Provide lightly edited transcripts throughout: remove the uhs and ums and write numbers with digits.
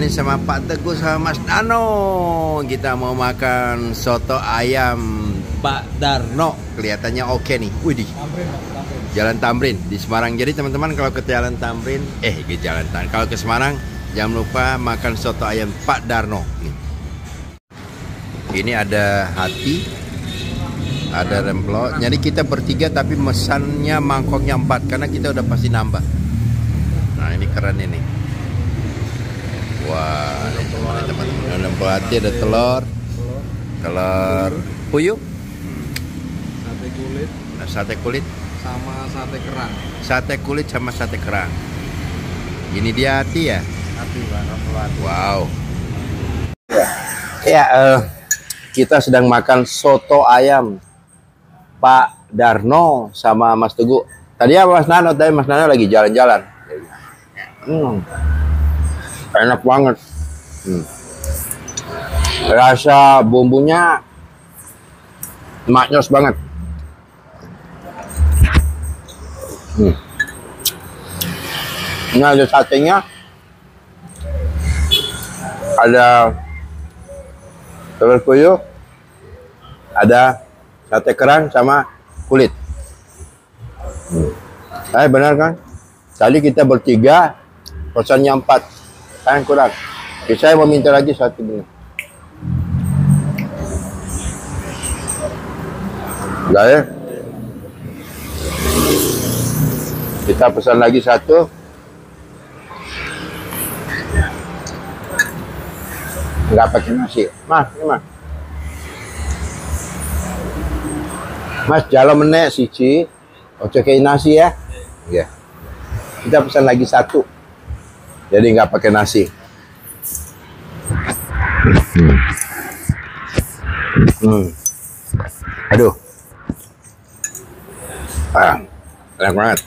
nih sama Pak Teguh sama Mas Dano. Kita mau makan soto ayam Pak Darno. Kelihatannya oke nih. Widih. Jalan Tamrin di Semarang. Jadi teman-teman kalau ke Jalan Tamrin, kalau ke Semarang jangan lupa makan soto ayam Pak Darno. Ini ada hati, ada remplok. Jadi kita bertiga tapi mesannya mangkoknya 4 karena kita udah pasti nambah. Nah ini keren ini. Wah, teman-teman. Remplok hati ada telur puyuh, sate kulit, sate kulit, sama sate kerang. Sate kulit sama sate kerang. Ini dia hati ya. Hati Pak. Wow. Kita sedang makan soto ayam Pak Darno sama Mas Teguh. Tadi Mas Nano lagi jalan-jalan. Enak banget. Rasa bumbunya maknyos banget. Ini ada satenya, ada telur puyuh, ada sate kerang sama kulit. Benar kan? Tadi kita bertiga, pesannya 4. Kan kurang. Saya mau minta lagi 1 dulu. Udah ya? Kita pesan lagi 1. Nggak pakai nasi. Mas, ini mas. Mas, jalo menek siji. Ojo kayak nasi ya. Iya. Kita pesan lagi 1. Jadi nggak pakai nasi. Aduh. Enak banget.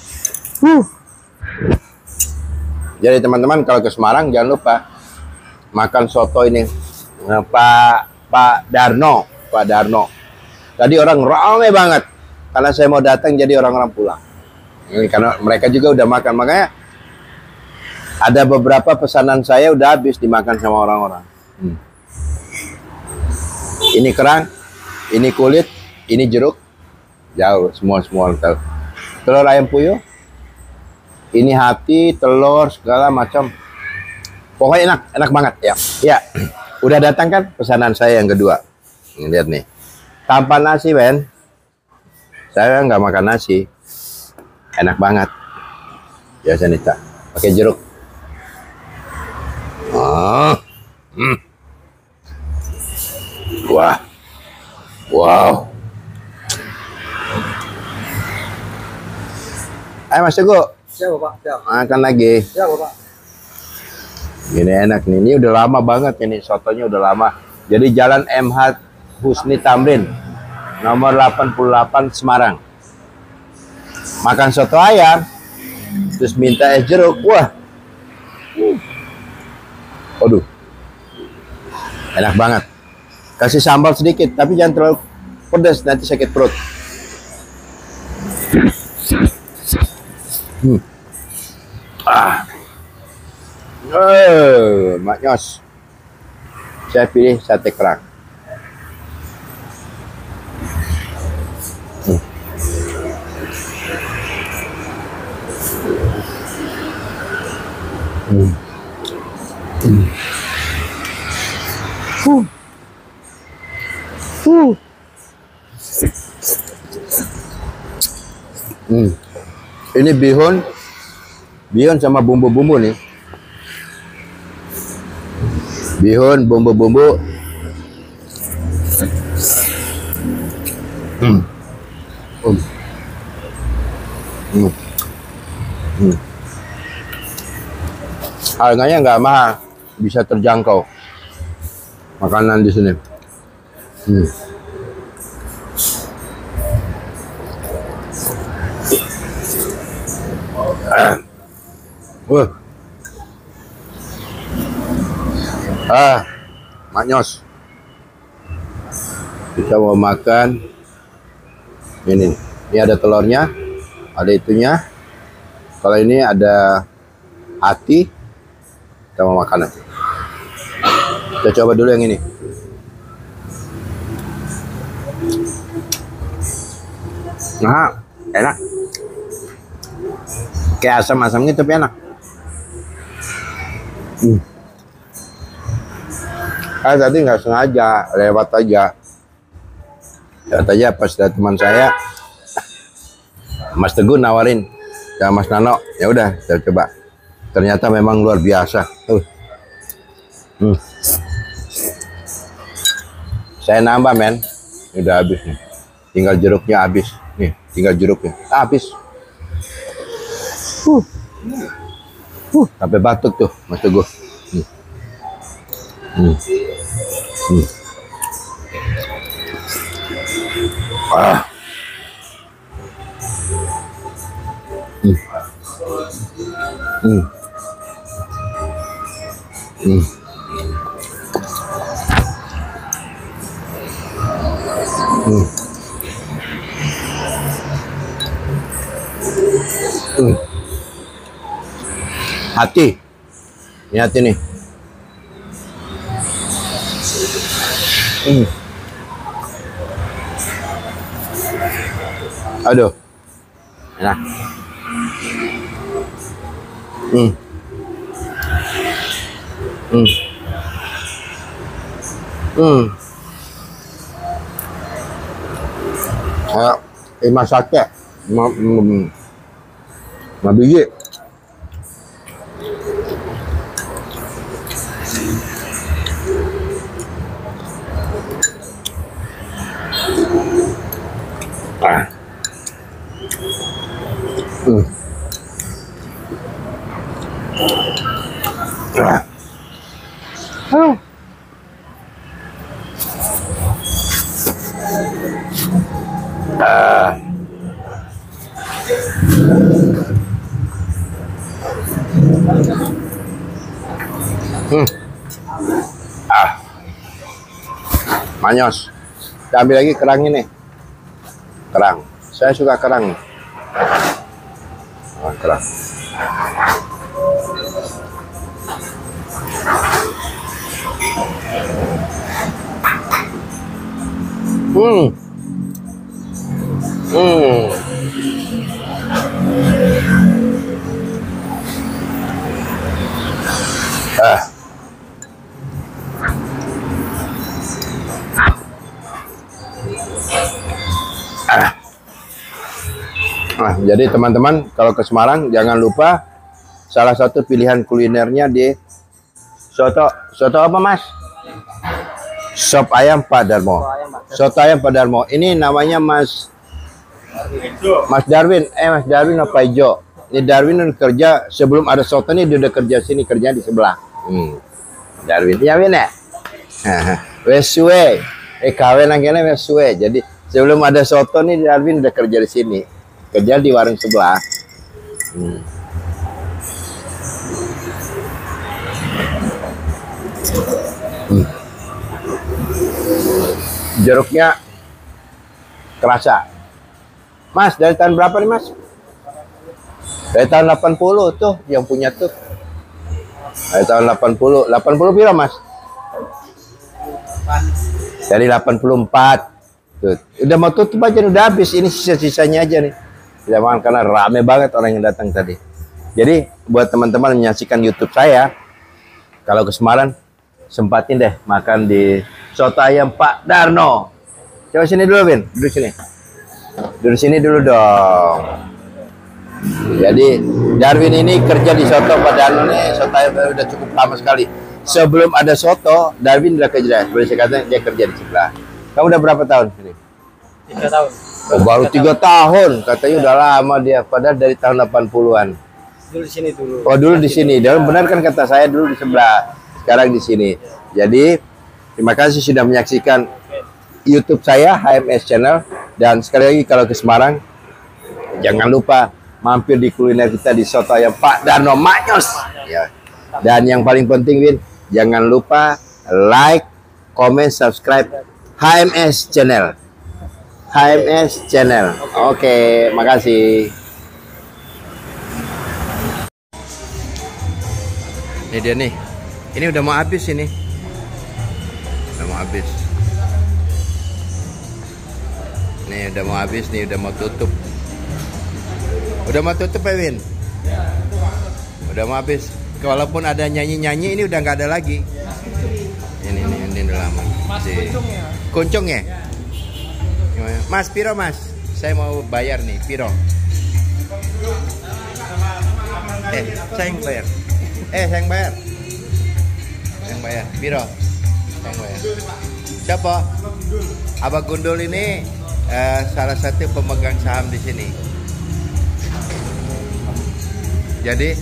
Jadi teman-teman kalau ke Semarang jangan lupa makan soto ini Pak Darno. Tadi orang ramai banget karena saya mau datang jadi orang-orang pulang. Ini karena mereka juga udah makan, makanya ada beberapa pesanan saya udah habis dimakan sama orang-orang. Ini kerang, ini kulit, ini jeruk, jauh semua tahu. Telur ayam puyuh, ini hati, telur segala macam. Pokoknya enak banget ya. Ya, udah datang kan pesanan saya yang kedua. Lihat nih, tanpa nasi Ben. Saya nggak makan nasi, enak banget. Biasa nih tak, pakai jeruk. Wow. Ayo Mas Teguh. Siap Pak, siap. Makan lagi. Siap Pak. Ini enak nih. Ini udah lama banget ini sotonya udah lama. Jadi Jalan MH Husni Tamrin, nomor 88 Semarang. Makan soto ayam, terus minta es jeruk. Wah. Aduh. Enak banget. Kasih sambal sedikit, tapi jangan terlalu pedas, nanti sakit perut. Maknyos. Saya pilih sate kerang. Ini bihun sama bumbu-bumbu nih. Bihun, bumbu-bumbu. Harganya nggak mahal, bisa terjangkau makanan di sini. Maknyos. Kita mau makan ini ada telurnya, ada itunya. Kalau ini ada hati, kita mau makan. Kita coba dulu yang ini. Nah, enak. Kayak asam-asam gitu tapi enak. Tadi nggak sengaja lewat aja. Lewat aja pas ada teman saya, Mas Teguh nawarin, ya Mas Nano, ya udah saya coba. Ternyata memang luar biasa. Saya nambah men, udah habis nih. Tinggal jeruknya habis, nih tinggal jeruknya habis. Sampai batuk tuh Mas Teguh. Hati, ini hati nih. Aduh, enak. Kayak 5 sate, 5 biji. Manyos. Kita ambil lagi kerang ini. Kerang. Saya suka kerang. Kerang. Nah, jadi teman-teman kalau ke Semarang jangan lupa salah satu pilihan kulinernya di soto apa Mas? Sop ayam Pak Darmo. Soto ayam Pak Darmo. Ini namanya Mas Darwin. Mas Darwin apa Ijo? Ini Darwin kerja sebelum ada soto nih, dia udah kerja sini, kerja di sebelah. Darwin. Ya Win ya? Wes suwe. Kawin nangkene wes suwe. Jadi sebelum ada soto nih Darwin udah kerja di sini. Kerja di warung sebelah. Jeruknya kerasa. Mas, dari tahun berapa nih Mas? Dari tahun 80 tuh yang punya tuh. Dari tahun 80. 80 pira Mas? Dari 84. Tuh. Udah mau tutup aja, udah habis. Ini sisa-sisanya aja nih. Tidak makan karena rame banget orang yang datang tadi. Jadi buat teman-teman menyaksikan YouTube saya, kalau ke Semarang sempatin deh makan di soto ayam Pak Darno. Coba sini dulu Bin, duduk sini. Duduk sini dulu dong. Jadi Darwin ini kerja di soto Pak Darno nih, soto ayam udah cukup lama sekali. Sebelum ada soto, Darwin udah kerja. Boleh saya katakan dia kerja di sebelah. Kamu udah berapa tahun sini? 3 tahun. Oh, baru 3 tahun, katanya udah lama dia, padahal dari tahun 80-an. Dulu di sini dulu. Oh, dulu di sini. Dan benar kan kata saya dulu di sebelah, sekarang di sini. Jadi, terima kasih sudah menyaksikan YouTube saya HMS Channel, dan sekali lagi kalau ke Semarang jangan lupa mampir di kuliner kita di soto ayam Pak Darno Manyos. Ya. Dan yang paling penting Win, jangan lupa like, comment, subscribe HMS Channel. HMS Channel. Oke, makasih. Ini dia nih. Ini udah mau habis ini. Udah mau habis. Nih udah mau habis nih, udah mau tutup. Udah mau tutup ya, Win? Udah mau habis. Walaupun ada nyanyi-nyanyi, ini udah nggak ada lagi. Ini udah lama. Mas kuncung ya? Kuncung ya? Gimana? Mas, piro mas? Saya mau bayar nih, piro? Saya yang bayar. Saya yang bayar. Yang bayar, piro? Saya yang bayar. Siapa? Abah Gundul ini salah satu pemegang saham di sini. Jadi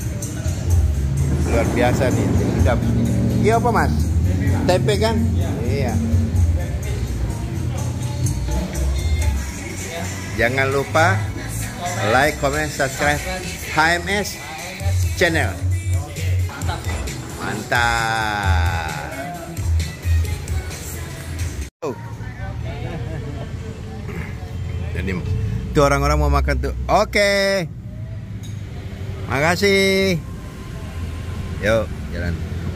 luar biasa nih. Iya apa mas? Tempe kan? Iya. Jangan lupa like, comment, subscribe HMS channel. Mantap. Jadi tuh orang-orang mau makan tuh. Oke. Makasih. Yuk, jalan.